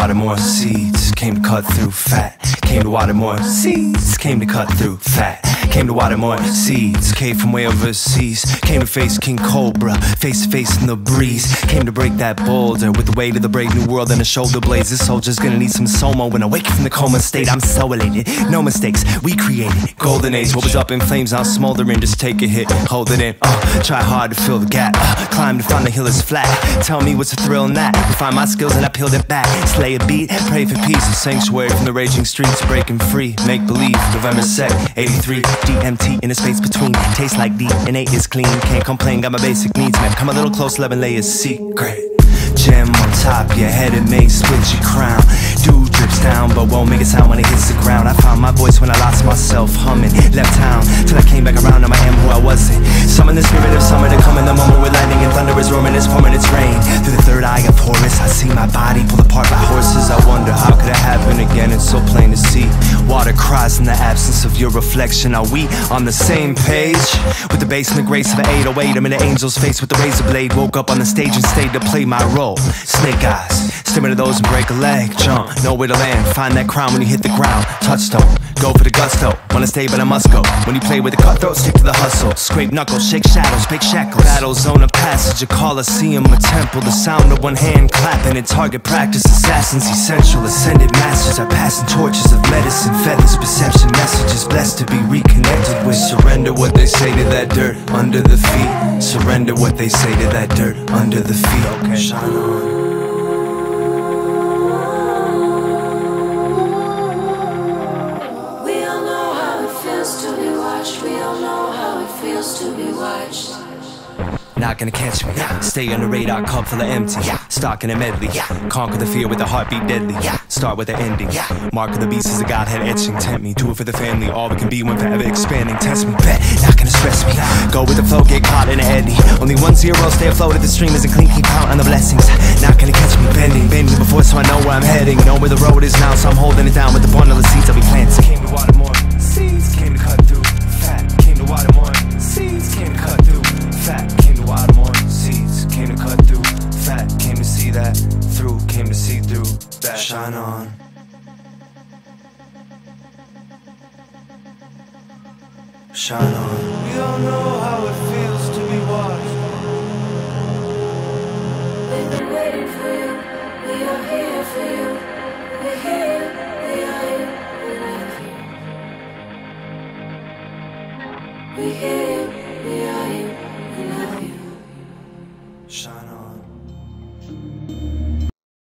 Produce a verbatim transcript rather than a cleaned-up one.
water more seeds, came to cut through fat. Came to water more seeds, came to cut through fat. Came to water more seeds, came from way overseas. Came to face King Cobra, face to face in the breeze. Came to break that boulder with the weight of the brave new world and the shoulder blades. This soldier's gonna need some somo when I wake from the coma state. I'm so elated, no mistakes, we created golden age. What was up in flames, now smoldering, just take a hit, hold it in, uh, try hard to fill the gap, uh, climb to find the hill is flat. Tell me what's the thrill in that, refine my skills and I peeled it back. Slay a beat, pray for peace, a sanctuary from the raging streets. Breaking free, make believe, November second, eighty-three, D M T in the space between. Tastes like D N A is clean, can't complain, got my basic needs met. Come a little close, eleven layers secret. Gem on top, your head it may split your crown. Dew drips down, but won't make a sound when it hits the ground. I found my voice when I lost myself, humming. Left town, till I came back around, now I am who I wasn't. Summon the spirit of summer to come in the moment we're landing. And thunder is roaring, it's pouring, it's rain. Through the third eye of Horus, I see my body pulled apart by horses. I wonder, how could it happen again? It's so plain to see. Water cries in the absence of your reflection. Are we on the same page? With the basement grace of an eight oh eight, I'm in the angel's face with the razor blade. Woke up on the stage and stayed to play my role. Snake eyes, stimmer to those and break a leg. Jump, nowhere to land, find that crown when you hit the ground. Touchstone, go for the gusto. Wanna stay but I must go. When you play with the cutthroat, stick to the hustle. Scrape knuckles, shake shadows, break shackles. Battle zone of passage, a coliseum, a temple. The sound of one hand clapping in target practice. Assassins essential, ascended masters are passing torches of medicine. Feathers, perception, messages, blessed to be reconnected with. Surrender what they say to that dirt under the feet. Surrender what they say to that dirt under the feet. Okay, shine on. To be watched. Not gonna catch me, stay on the radar, cup full of empty. Stock in a medley, conquer the fear with a heartbeat deadly. Start with the ending, mark of the beast is a godhead etching. Tempt me, do it for the family, all we can be when forever expanding. Test me, bet, not gonna stress me. Go with the flow, get caught in an eddy. Only one zero, stay afloat if the stream isn't clean, keep count on the blessings. Not gonna catch me bending, bending before so I know where I'm heading. Know where the road is now, so I'm holding it down with the bundle of seeds I'll be planting. Came to water more seeds, came to cut through fat. Came to water more seeds, came to cut through fat. Came to water more seeds, came to cut through fat. Came to see that through, came to see through that. Shine on. Shine on. We all know how it feels to be watched. We've been waiting for you, we are here for you. We're here, we are here, we love you. We're here, we are here, we love you. Shine on.